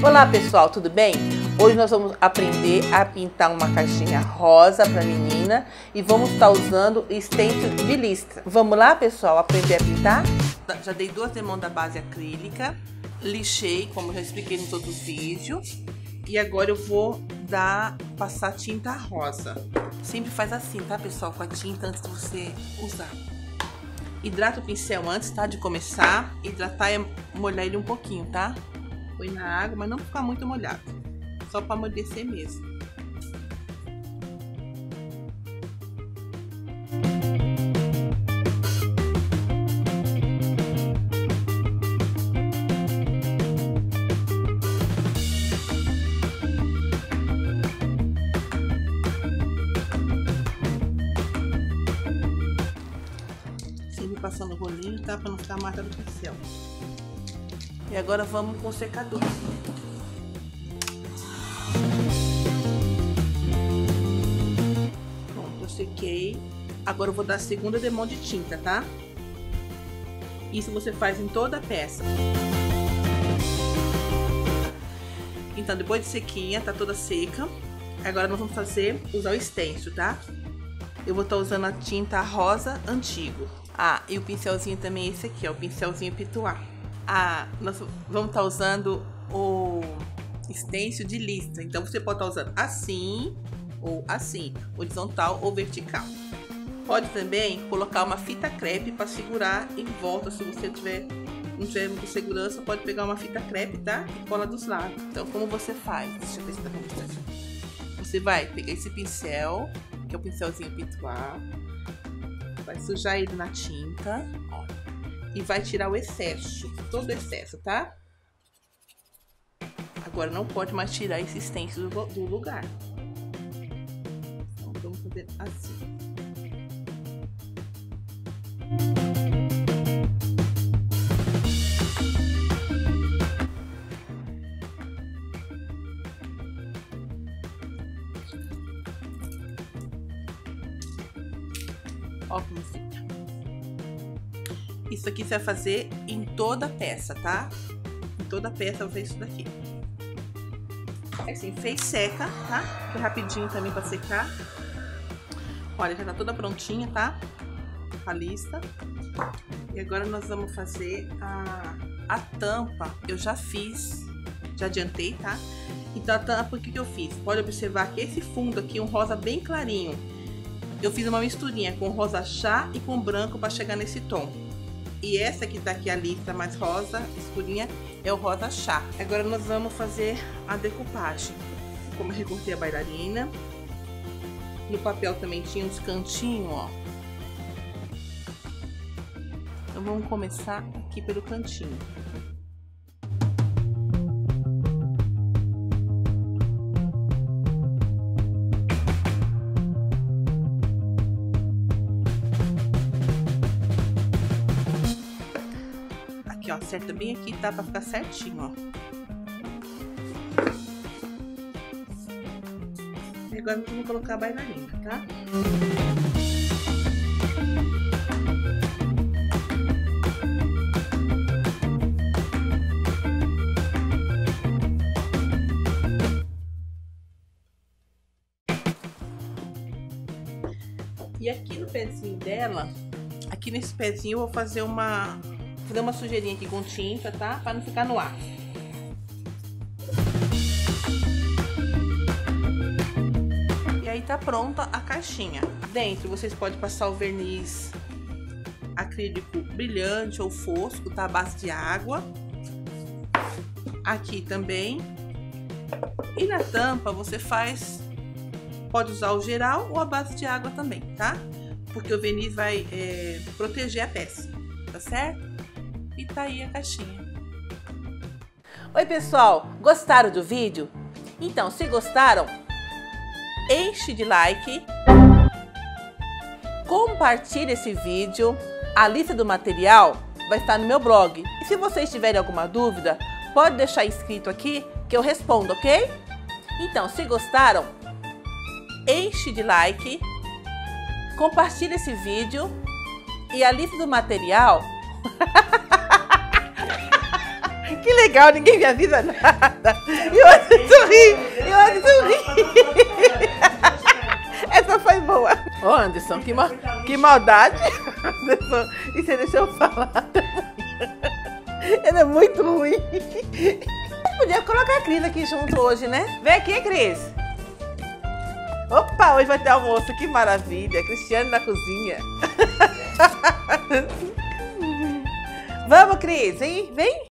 Olá pessoal, tudo bem? Hoje nós vamos aprender a pintar uma caixinha rosa para menina e vamos estar usando stencil de listra. Vamos lá pessoal, aprender a pintar? Já dei 2 demãos da base acrílica, lixei, como eu já expliquei nos outros vídeos. E agora eu vou passar tinta rosa. Sempre faz assim, tá pessoal, com a tinta antes de você usar. Hidrata o pincel antes, tá, de começar. Hidratar é molhar ele um pouquinho, tá? Põe na água, mas não ficar muito molhado. Só para amolecer mesmo. Sempre passando o rolinho, tá? Para não ficar marca do pincel. E agora vamos com o secador. Pronto, eu sequei. Agora eu vou dar a segunda demão de tinta, tá? Isso você faz em toda a peça. Então, depois de sequinha, tá toda seca. Agora nós vamos usar o stencil, tá? Eu vou estar usando a tinta rosa antigo. Ah, e o pincelzinho também é esse aqui, ó, o pincelzinho Pituá. Ah, nós vamos estar usando o stencil de listra. Então você pode estar usando assim ou assim, horizontal ou vertical. Pode também colocar uma fita crepe para segurar em volta. Se você não tiver com segurança, pode pegar uma fita crepe, tá? E cola dos lados. Então como você faz? Deixa eu ver se tá bom. Você vai pegar esse pincel, que é o pincelzinho Pituá, vai sujar ele na tinta, ó. E vai tirar o excesso, todo o excesso, tá? Agora não pode mais tirar esse stencil do lugar. Então vamos fazer assim. Ó como fica. Isso aqui você vai fazer em toda a peça, tá? Em toda a peça eu vou fazer isso daqui. Assim, fez seca, tá? Que é rapidinho também pra secar. Olha, já tá toda prontinha, tá? A lista. E agora nós vamos fazer a tampa. Eu já fiz, já adiantei, tá? Então a tampa, o que eu fiz? Pode observar que esse fundo aqui é um rosa bem clarinho. Eu fiz uma misturinha com rosa chá e com branco para chegar nesse tom. E essa que tá aqui, a lista mais rosa, escurinha, é o rosa chá. Agora nós vamos fazer a decupagem. Como eu recortei a bailarina. No papel também tinha uns cantinhos, ó. Então vamos começar aqui pelo cantinho. Ó, acerta bem aqui, tá? Pra ficar certinho, ó. E agora nós vamos colocar a bailarina, tá? E aqui no pezinho dela, aqui nesse pezinho eu vou fazer uma sujeirinha aqui com tinta, tá? Para não ficar no ar. E aí tá pronta a caixinha. Dentro vocês podem passar o verniz acrílico brilhante ou fosco, tá? À base de água. Aqui também. E na tampa você pode usar o geral ou a base de água também, tá? Porque o verniz vai proteger a peça, tá certo? E tá aí a caixinha. Oi pessoal, gostaram do vídeo? Então, se gostaram, enche de like, compartilhe esse vídeo, a lista do material vai estar no meu blog. E se vocês tiverem alguma dúvida, pode deixar escrito aqui que eu respondo, ok? Então, se gostaram, enche de like, compartilhe esse vídeo e a lista do material Que legal, ninguém me avisa nada. E o Anderson ri. E o Anderson ri. Essa foi boa. Ô, Anderson, que maldade. Anderson, e você deixou eu falar também. Ele é muito ruim. Podia colocar a Cris aqui junto hoje, né? Vem aqui, Cris. Opa, hoje vai ter almoço. Que maravilha. Cristiane na cozinha. Vamos, Cris, hein? Vem.